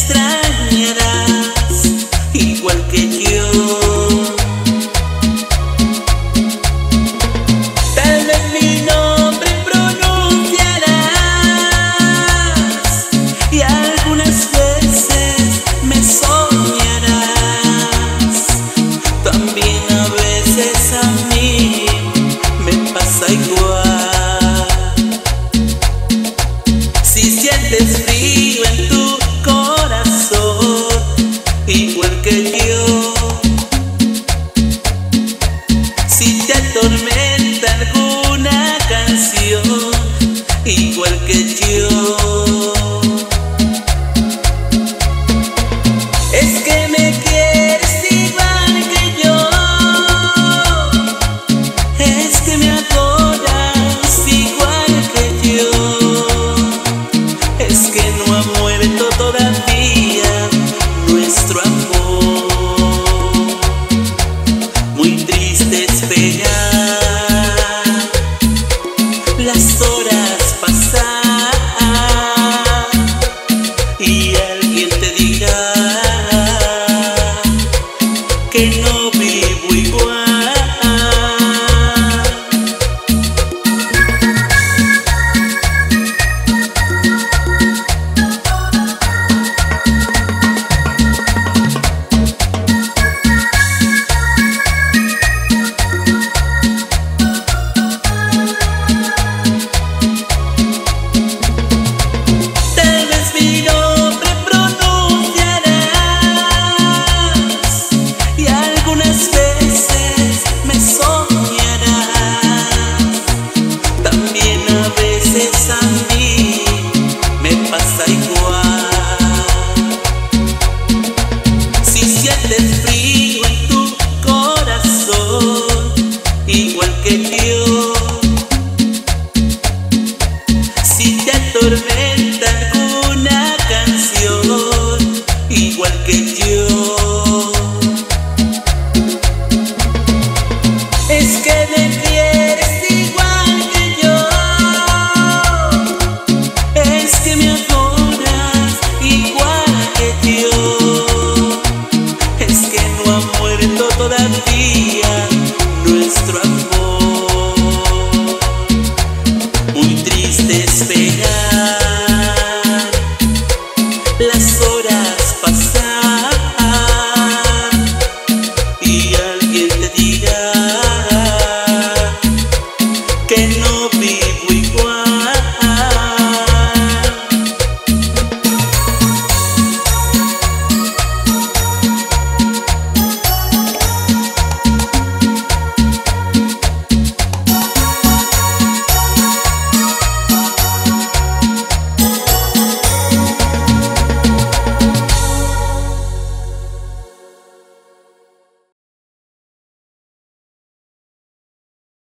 extrañarás igual que yo. Tal vez mi nombre pronunciarás y algunas veces me soñarás. También a veces a mí me pasa igual. Si sientes frío en tu corazón, igual que yo. Si te atormenta alguna canción, igual que yo. Es que me quieres igual que yo. Es que me adoras igual que yo. Es que no ha muerto todavía nuestro amor. Muy triste esperar las horas pasar y alguien te dirá